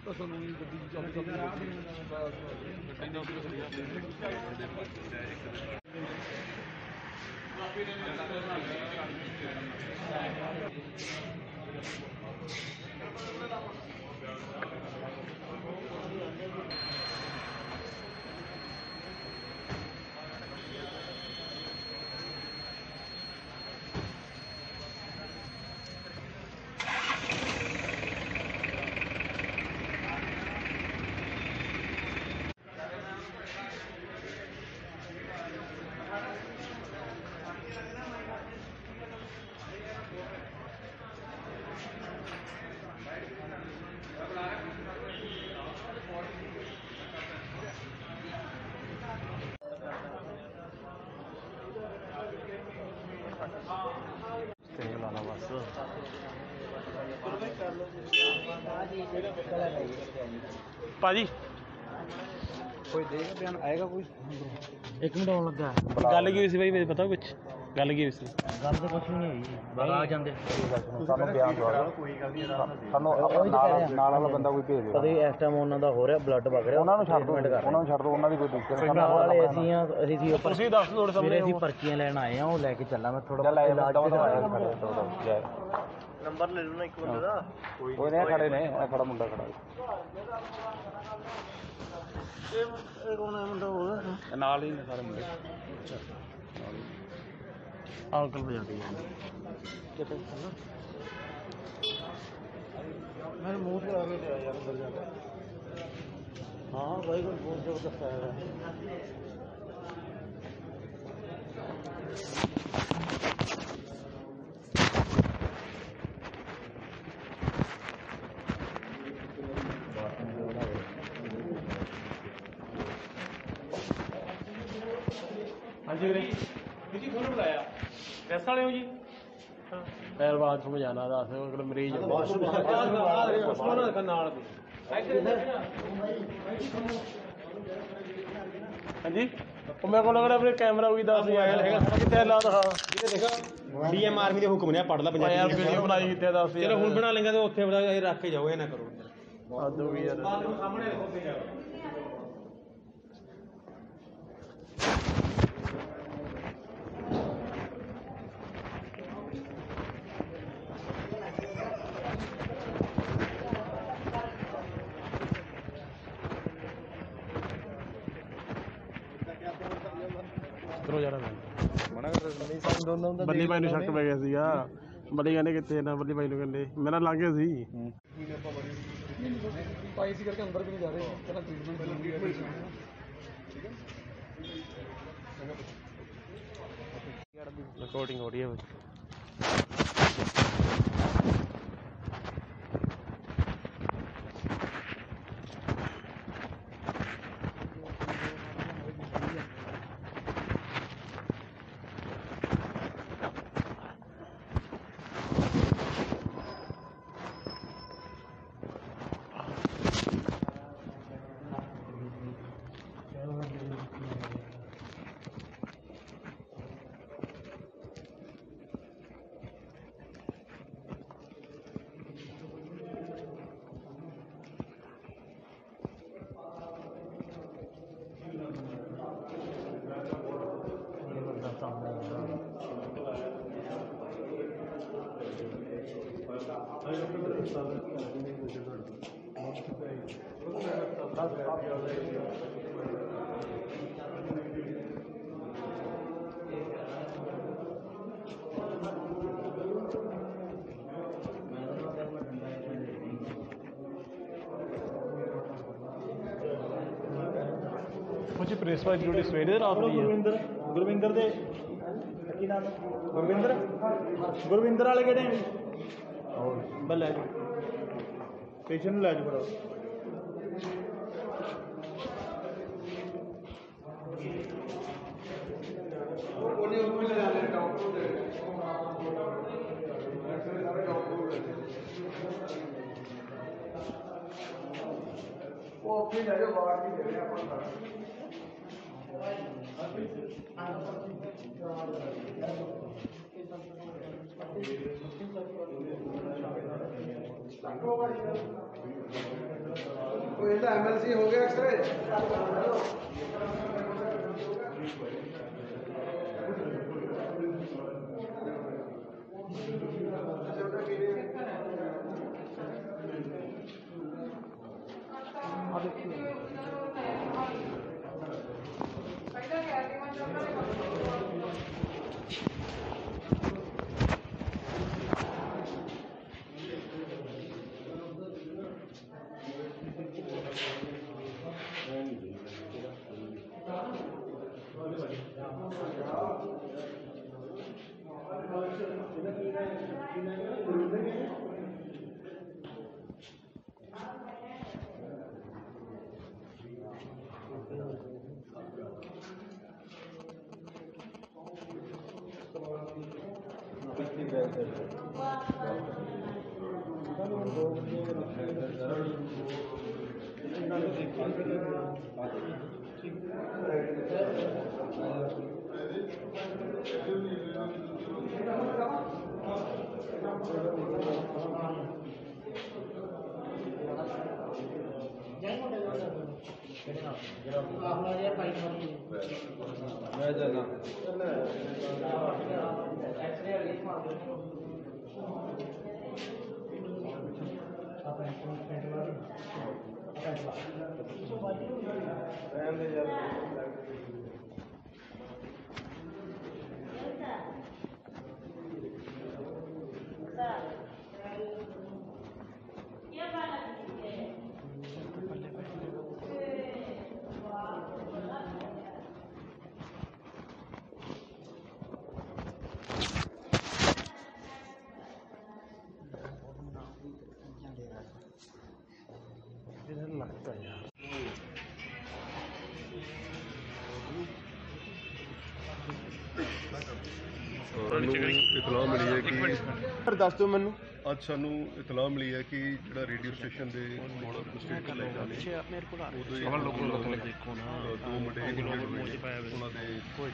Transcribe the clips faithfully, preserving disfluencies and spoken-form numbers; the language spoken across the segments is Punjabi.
ਸਾਨੂੰ ਗੱਡੀ ਚੱਲ ਚੱਲਦੀ ਗੱਡੀ ਦਾ ਭਾਜੀ ਕੋਈ ਦੇਗਾ ਬਿਆਨ ਆਏਗਾ ਕੋਈ ਇੱਕ ਮਿੰਟ ਆਉਣ ਲੱਗਾ ਗੱਲ ਕੀ ਹੋਈ ਸੀ ਬਾਈ ਮੈਨੂੰ ਪਤਾ ਕੁਛ ਗੱਲ ਕੀ ਹੋਈ ਸੀ ਗੱਲ ਤਾਂ ਕੁਛ ਨਹੀਂ ਹੋਈ ਬਾਹਰ ਆ ਜਾਂਦੇ ਸਾਨੂੰ ਬਿਆਨ ਦਵਾ ਕੋਈ ਗੱਲ ਨਹੀਂ ਸਾਨੂੰ ਨਾਲ ਨਾਲ ਵਾਲਾ ਬੰਦਾ ਕੋਈ ਭੇਜ ਦਿਓ ਕਦੇ ਇਸ ਟਾਈਮ ਉਹਨਾਂ ਦਾ ਹੋ ਰਿਹਾ ਬਲੱਡ ਵਗ ਰਿਹਾ ਉਹਨਾਂ ਨੂੰ ਛੱਡ ਦਿਓ ਉਹਨਾਂ ਨੂੰ ਛੱਡ ਦਿਓ ਉਹਨਾਂ ਦੀ ਕੋਈ ਦਿੱਕਤ ਨਹੀਂ ਨਾਲ ਵਾਲੇ ਅਸੀਂ ਆ ਅਸੀਂ ਸੀ ਉੱਪਰ ਤੁਸੀਂ ਦੱਸ ਦਿਓ ਮੇਰੇ ਅਸੀਂ ਪਰਚੀਆਂ ਲੈਣ ਆਏ ਆ ਉਹ ਲੈ ਕੇ ਚੱਲਾਂ ਮੈਂ ਥੋੜਾ ਲੈ ਇਲਾਜ ਖੜੇ ਜੈ ਨੰਬਰ ਲੈ ਲਓ ਨਾ ਇੱਕ ਬੰਦੇ ਦਾ ਕੋਈ ਨਹੀਂ ਖੜੇ ਨੇ ਇਹ ਖੜਾ ਮੁੰਡਾ ਖੜਾ ਇਹ ਕੌਣ ਹੈ ਮੁੰਡਾ ਹੋਰ ਨਾਲ ਹੀ ਨੇ ਸਾਰੇ ਮੁੰਡੇ ਅੰਕਲ ਵਜਾਦੀ ਹੈ ਕਿਤੇ ਮੇਰੇ ਮੂੰਹ ਤੇ ਆ ਕੇ ਤੇ ਯਾਰ ਅੰਦਰ ਜਾ ਕੇ ਹਾਂ ਭਾਈ ਕੋਈ ਬਹੁਤ ਜ਼ਬਰਦਸਤ ਆਇਆ हाँ जी जी कौन बुलाया प्रेस वाले हो जी पहलवान को जाना दस मरीज हाँ जी मैं को लग रहा अपने कैमरा भी दस मोबाइल है कितने ला दिखा डी एम आर्मी के हुक्म ने पढ़ ला यार वीडियो बनाई कितने दस चलो हुण बना लेंगे तो उत्थे बड़ा रख के जाओ ये ना करो हद हो गई यार सामने रखो ਕਰੋ ਜਾਣਾ ਮਨਾ ਕਰ ਨਹੀਂ ਸਾਨੂੰ ਦੋਨੋਂ ਦਾ ਬੱਲੀ ਭਾਈ ਨੂੰ ਸ਼ੱਕ ਪੈ ਗਿਆ ਸੀਗਾ ਬੱਲੀ ਕਹਿੰਦੇ ਕਿੱਥੇ ਨਾ ਬੱਲੀ ਭਾਈ ਨੂੰ ਕਹਿੰਦੇ ਮੇਰਾ ਲੰਘ ਗਿਆ ਸੀ ਪਾਈ ਸੀ ਕਰਕੇ ਅੰਦਰ ਵੀ ਨਹੀਂ ਜਾ ਰਹੇ ਪਹਿਲਾਂ ਟ੍ਰੀਟਮੈਂਟ ਰਿਕਾਰਡਿੰਗ ਹੋ ਰਹੀ ਹੈ कुछ प्रेस वाइज ड्यूटी सवेरे रात दी है गुरविंदर गुरविंदर दे की नाम गुरविंदर गुरविंदर वाले केड़े और बल्ले पेशेंट ले जाओ वो फिर ले जाओ बाहर की दे रहे हैं अपन Thank you. एमएलसी हो गया एक्सरे मैं जाना लगता है यार ਸਾਨੂੰ ਇਤਲਾਹ ਮਿਲੀ ਹੈ ਕਿ ਸਰ ਦੱਸ ਦਿਓ ਮੈਨੂੰ ਅੱਜ ਸਾਨੂੰ ਇਤਲਾਹ ਮਿਲੀ ਹੈ ਕਿ ਜਿਹੜਾ ਰੇਡੀਓ ਸਟੇਸ਼ਨ ਦੇ ਕੋਲ ਸਟੇਟ ਲੈ ਜਾਂਦੇ ਉਹਦੇ ਦੇਖੋ ਨਾ ਦੋ ਮੁੰਡੇ ਇੰਜਰਡ ਹੋਏ ਨੇ, ਉਹਨਾਂ ਦੇ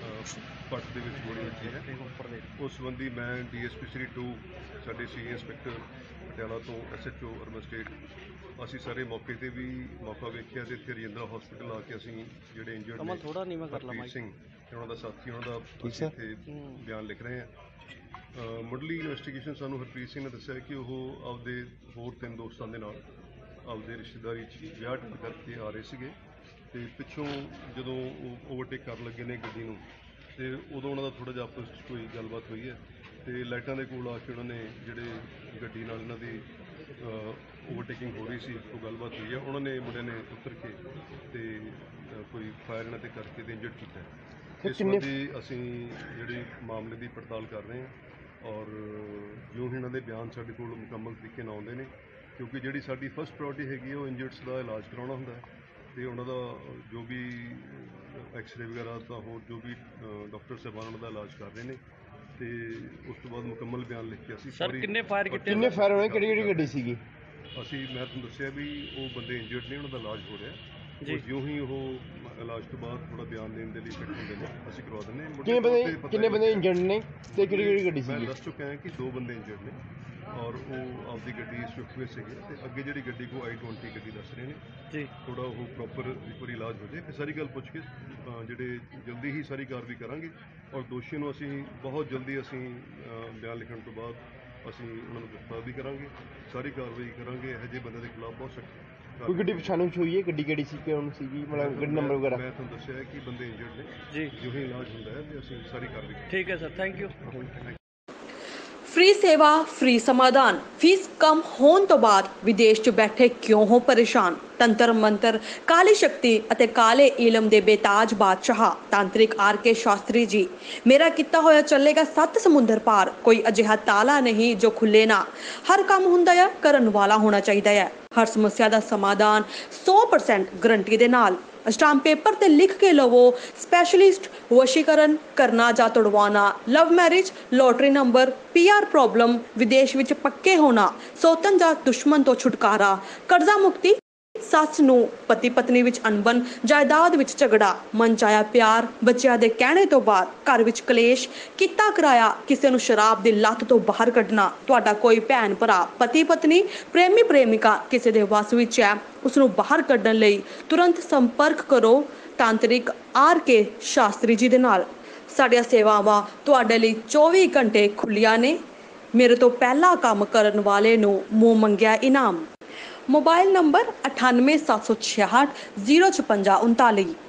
ਪੱਟ ਦੇ ਵਿੱਚ ਗੋਲੀ ਵੱਜੀ ਹੈ। ਉਸ ਸੰਬੰਧੀ ਮੈਂ ਡੀਐਸਪੀ ਸ੍ਰੀ ਟੂ ਸਾਡੇ ਸੀ ਇੰਸਪੈਕਟਰ ਪਟਿਆਲਾ ਤੋਂ ਐਸਐਚਓ ਅਰਬਨ ਸਟੇਟ ਅਸੀਂ ਸਾਰੇ ਮੌਕੇ ਤੇ ਵੀ ਮੌਕਾ ਵੇਖਿਆ ਤੇ ਇੱਥੇ ਰਜਿੰਦਰਾ ਹਸਪੀਟਲ ਆ ਕੇ ਅਸੀਂ ਜਿਹੜੇ ਇੰਜਰਡ ਨੇ ਥੋੜਾ ਨੀਵਾਂ ਕਰ ਲਵਾਂ ਸਿੰਘ ਤੇ ਉਹਨਾਂ ਦਾ ਸਾਥੀ ਉਹਨਾਂ ਦਾ ਇੱਥੇ ਬਿਆਨ ਲਿਖ ਰਹੇ ਹਾਂ। ਮੁੱਢਲੀ ਇਨਵੈਸਟੀਗੇਸ਼ਨ ਸਾਨੂੰ ਹਰਪ੍ਰੀਤ ਸਿੰਘ ਨੇ ਦੱਸਿਆ ਕਿ ਉਹ ਆਪਦੇ ਹੋਰ ਤਿੰਨ ਦੋਸਤਾਂ ਦੇ ਨਾਲ ਆਪਦੇ ਰਿਸ਼ਤੇਦਾਰੀ 'ਚ ਵਿਆਹ ਅਟੈਂਡ ਕਰਕੇ ਆ ਰਹੇ ਸੀਗੇ ਤੇ ਪਿੱਛੋਂ ਜਦੋਂ ਉਹ ਓਵਰਟੇਕ ਕਰਨ ਲੱਗੇ ਨੇ ਗੱਡੀ ਨੂੰ ਤੇ ਉਦੋਂ ਉਹਨਾਂ ਦਾ ਥੋੜ੍ਹਾ ਜਿਹਾ ਆਪਸ 'ਚ ਕੋਈ ਗੱਲਬਾਤ ਹੋਈ ਹੈ ਤੇ ਲਾਈਟਾਂ ਦੇ ਕੋਲ ਆ ਕੇ ਉਹਨਾਂ ਨੇ ਜਿਹੜੇ ਗੱਡੀ ਨਾਲ ਇਹਨਾਂ ਦੀ ਓਵਰਟੇਕਿੰਗ ਹੋ ਰਹੀ ਸੀ ਉਹ ਗੱਲਬਾਤ ਹੋਈ ਹੈ। ਉਹਨਾਂ ਨੇ ਮੁੰਡੇ ਨੇ ਉਤਰ ਕੇ ਤੇ ਕੋਈ ਫਾਇਰ ਇਹਨਾਂ 'ਤੇ ਕਰਕੇ ਤੇ ਇੰਜਰਡ ਕੀਤਾ। ਇਸ ਸੰਬੰਧੀ ਅਸੀਂ ਜਿਹੜੇ ਮਾਮਲੇ ਦੀ ਪੜਤਾਲ ਕਰ ਰਹੇ ਹਾਂ ਔਰ ਜੋ ਇਹਨਾਂ ਦੇ ਬਿਆਨ ਸਾਡੇ ਕੋਲ ਮੁਕੰਮਲ ਤਰੀਕੇ ਨਾਲ ਆਉਂਦੇ ਨੇ ਕਿਉਂਕਿ ਜਿਹੜੀ ਸਾਡੀ ਫਸਟ ਪ੍ਰਾਇਓਰਟੀ ਹੈਗੀ ਉਹ ਇੰਜਰਡਸ ਦਾ ਇਲਾਜ ਕਰਾਉਣਾ ਹੁੰਦਾ ਹੈ ਤੇ ਉਹਨਾਂ ਦਾ ਜੋ ਵੀ ਐਕਸਰੇ ਵਗੈਰਾ ਤਾਂ ਹੋਰ ਜੋ ਵੀ ਡਾਕਟਰ ਸਾਹਿਬਾਨ ਉਹਨਾਂ ਦਾ ਇਲਾਜ ਕਰ ਰਹੇ ਨੇ ਤੇ ਉਸ ਤੋਂ ਬਾਅਦ ਮੁਕੰਮਲ ਬਿਆਨ ਲਿਖ ਕੇ ਅਸੀਂ ਸਰ ਕਿੰਨੇ ਫਾਇਰ ਕੀਤੇ ਕਿੰਨੇ ਫਾਇਰ ਹੋਏ ਕਿਹੜੀ ਕਿਹੜੀ ਗੱਡੀ ਸੀਗੀ ਅਸੀਂ ਮੈਂ ਤੁਹਾਨੂੰ ਦੱਸਿਆ ਵੀ ਉਹ ਬੰਦੇ ਇੰਜਰਡ ਨੇ ਉਹਨਾਂ ਦਾ ਇਲਾਜ ਹੋ ਰਿਹਾ ਜੀ। ਜਿਉਂ ਹੀ ਉਹ ਇਲਾਜ ਤੋਂ ਬਾਅਦ ਥੋੜਾ ਬਿਆਨ ਦੇਣ ਦੇ ਲਈ ਫਿੱਟ ਹੁੰਦੇ ਨੇ ਅਸੀਂ ਕਰਵਾ ਦਿੰਦੇ ਹਾਂ। ਕਿੰਨੇ ਬੰਦੇ ਕਿੰਨੇ ਬੰਦੇ ਇੰਜਰਡ ਨੇ ਤੇ ਕਿਹੜੀ ਕਿਹੜੀ ਗੱਡੀ ਮੈਂ ਸੀਗੀ ਦੱਸ ਚੁੱਕਿਆ ਹਾਂ ਕਿ ਦੋ ਬੰਦੇ ਇੰਜਰਡ ਨੇ ਔਰ ਉਹ ਆਪਦੀ ਗੱਡੀ ਸਵਿਫਟ ਵਿੱਚ ਸੀਗੇ ਤੇ ਅੱਗੇ ਜਿਹੜੀ ਗੱਡੀ ਕੋ ਆਈ ਟਵੰਟੀ ਗੱਡੀ ਦੱਸ ਰਹੇ ਨੇ ਜੀ ਥੋੜਾ ਉਹ ਪ੍ਰੋਪਰ ਇੱਕ ਵਾਰੀ ਇਲਾਜ ਹੋ ਜਾਏ ਤੇ ਸਾਰੀ ਗੱਲ ਪੁੱਛ ਕੇ ਜਿਹੜੇ ਜਲਦੀ ਹੀ ਸਾਰੀ ਕਾਰਵਾਈ ਕਰਾਂਗੇ ਔਰ ਦੋਸ਼ੀ ਨੂੰ ਅਸੀਂ ਬਹੁਤ ਜਲਦੀ ਅਸੀਂ ਬਿਆਨ ਲਿਖਣ ਤੋਂ ਬਾਅਦ ਅਸੀਂ ਉਹਨਾਂ ਨੂੰ ਗ੍ਰਿਫਤਾਰ ਵੀ ਕਰਾਂਗੇ ਸਾਰੀ ਕਾਰਵਾਈ ਕਰਾਂਗੇ ਇਹੋ ਜਿਹੇ ਬੰਦੇ ਦੇ ਖਿਲਾਫ ਬਹੁਤ ਸਖਤ ਕੋਈ ਗੱਡੀ ਪਛਾਣਨ ਚ ਹੋਈ ਹੈ ਗੱਡੀ ਕਿਹੜੀ ਸੀ ਕਿਉਂ ਸੀਗੀ ਮਤਲਬ ਗੱਡੀ ਨੰਬਰ ਵਗੈਰਾ ਮੈਂ ਤੁਹਾਨੂੰ ਦੱਸਿਆ ਕਿ ਬੰਦੇ ਇੰਜਰਡ ਨੇ ਜੀ ਜੋ ਹੀ ਇਲਾਜ ਹੁੰਦਾ ਹੈ ਤੇ ਅਸੀਂ ਸਾਰੀ ਕਾਰਵਾਈ ठीक है सर थैंक यू। ਫ੍ਰੀ ਸੇਵਾ ਫ੍ਰੀ ਸਮਾਧਾਨ ਫੀਸ ਕਮ ਹੋਣ ਤੋਂ ਬਾਅਦ ਵਿਦੇਸ਼ 'ਚ ਬੈਠੇ ਕਿਉਂ ਹੋ ਪਰੇਸ਼ਾਨ। ਤੰਤਰ ਮੰਤਰ ਕਾਲੀ ਸ਼ਕਤੀ ਅਤੇ ਕਾਲੇ ਇਲਮ ਦੇ ਬੇਤਾਜ ਬਾਦਸ਼ਾਹ ਤਾਂਤਰਿਕ ਆਰ ਕੇ ਸ਼ਾਸਤਰੀ ਜੀ। ਮੇਰਾ ਕੀਤਾ ਹੋਇਆ ਚੱਲੇਗਾ ਸੱਤ ਸਮੁੰਦਰ ਪਾਰ। ਕੋਈ ਅਜਿਹਾ ਤਾਲਾ ਨਹੀਂ ਜੋ ਖੁੱਲੇ ਨਾ। ਹਰ ਕੰਮ ਹੁੰਦਾ ਹੈ ਕਰਨ ਵਾਲਾ ਹੋਣਾ ਚਾਹੀਦਾ ਹੈ। ਹਰ ਸਮੱਸਿਆ ਦਾ ਸਮਾਧਾਨ ਸੌ ਪਰਸੈਂਟ ਗਰੰਟੀ ਦੇ ਨਾਲ। स्टाम्प पेपर ते लिख के लवो। स्पैशलिस्ट वशीकरण करना जा तुड़वाना, love marriage, lottery number, P R problem, विदेश विच पक्के होना, सौतन जा दुश्मन तो छुटकारा, कर्जा मुक्ति ਸੱਸ ਨੂੰ ਪਤੀ ਪਤਨੀ ਵਿੱਚ ਅਣਬਣ, ਜਾਇਦਾਦ ਵਿੱਚ ਝਗੜਾ, ਮਨਚਾਹਿਆ ਪਿਆਰ, ਬੱਚਿਆਂ ਦੇ ਕਹਿਣੇ ਤੋਂ ਬਾਅਦ ਘਰ ਵਿੱਚ ਕਲੇਸ਼, ਕੀਤਾ ਕਰਾਇਆ ਕਿਸੇ ਨੂੰ ਸ਼ਰਾਬ ਦੀ ਲੱਤ ਤੋਂ ਬਾਹਰ ਕੱਢਣਾ। ਤੁਹਾਡਾ ਕੋਈ ਭੈਣ ਭਰਾ, ਪਤੀ ਪਤਨੀ, ਪ੍ਰੇਮੀ ਪ੍ਰੇਮਿਕਾ ਕਿਸੇ ਦੇ ਵੱਸ ਵਿੱਚ ਹੈ, ਉਸ ਨੂੰ ਬਾਹਰ ਕੱਢਣ ਲਈ ਤੁਰੰਤ ਸੰਪਰਕ ਕਰੋ ਤਾਂਤਰਿਕ ਆਰ ਕੇ ਸ਼ਾਸਤਰੀ ਜੀ ਦੇ ਨਾਲ। ਸਾਡੀਆਂ ਸੇਵਾਵਾਂ ਤੁਹਾਡੇ ਲਈ ਚੌਵੀ ਘੰਟੇ ਖੁੱਲੀਆਂ ਨੇ। ਮੇਰੇ ਤੋਂ ਪਹਿਲਾ ਕੰਮ ਕਰਨ ਵਾਲੇ ਨੂੰ ਮੂੰਹ ਮੰਗਿਆ ਇਨਾਮ। मोबाइल नंबर अठानवे सात सौ छियाहठ जीरो छपंजा उनताली।